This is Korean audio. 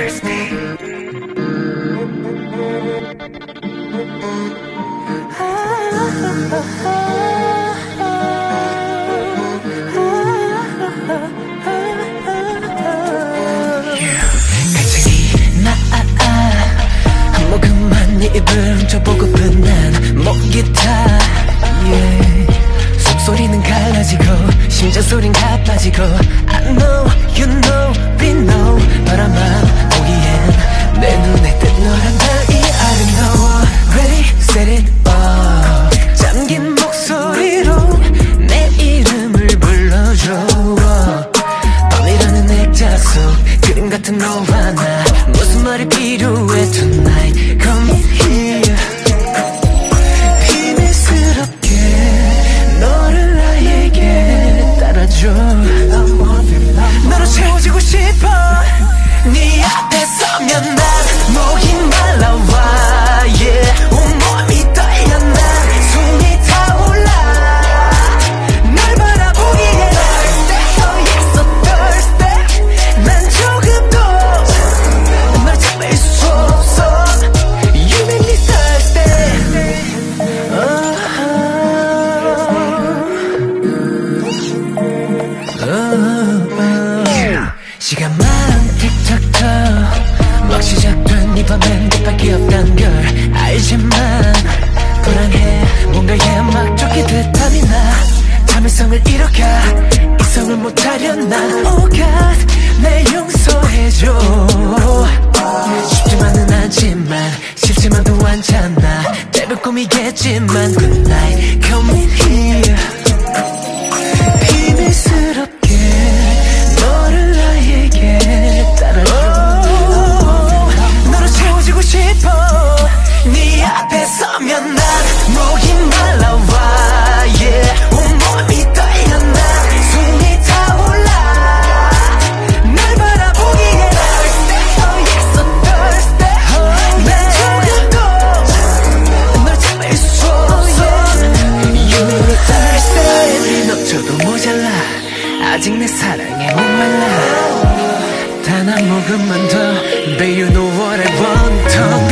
입을 훔쳐보고픈 난 목기타 속소리는 갈라지고 심장소린 가빠지고 I know, you know, we know 바라만 보기엔 내 눈에 뜬 너란 다 이 아름다워 Ready, set it up 잠긴 목소리로 내 이름을 불러줘 뻔이라는 액자 속 그림 같은 너와 나 무슨 말이 필요해 tonight Come here 비밀스럽게 너를 나에게 따라줘 너로 채워지고 싶어 네 앞에 서면 난 목이 말라와 yeah. 온몸이 떨려 난 숨이 타올라 널 바라보기에 thirsty oh yeah so thirsty 난 조금도 널 참을 수 없어 You make me thirsty 시간만 틱탁탁 막 시작된 이 밤엔 뜻밖이 없단 걸 알지만 불안해 뭔가에 막 쫓기듯 땀이 나 참을성을 잃어가 이성을 못하려 난 Oh God 날 용서해줘 쉽지만은 않지만 싫지만도 않잖아 때론 꿈이겠지만 Good night come in here 비밀스럽게 너를 나에게 따라줘 너로 채워지고 싶어 네 앞에 서면 난 목이 말라와 yeah. 온몸이 떨려 난 숨이 타올라 널 바라보기에 thirsty oh yeah so thirsty 난 조금도 널 참을 수 없어 You make me thirsty 너 저도 모자라 아직 내 사랑에 목말라 단 한 모금만 더 Babe you know what I want